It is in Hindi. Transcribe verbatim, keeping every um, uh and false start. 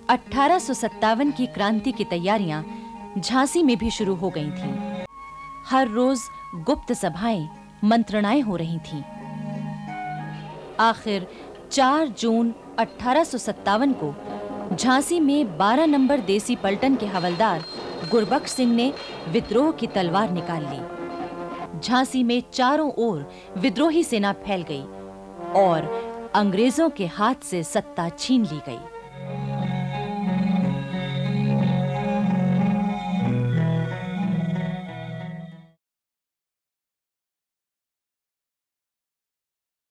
अठारह सौ सत्तावन की क्रांति की तैयारियां झांसी में भी शुरू हो गई थीं। हर रोज गुप्त सभाएं, मंत्रणाएं हो रही थीं। आखिर चार जून अठारह सौ सत्तावन को झांसी में बारह नंबर देसी पलटन के हवलदार गुरबख्श सिंह ने विद्रोह की तलवार निकाल ली। झांसी में चारों ओर विद्रोही सेना फैल गई और अंग्रेजों के हाथ से सत्ता छीन ली गई।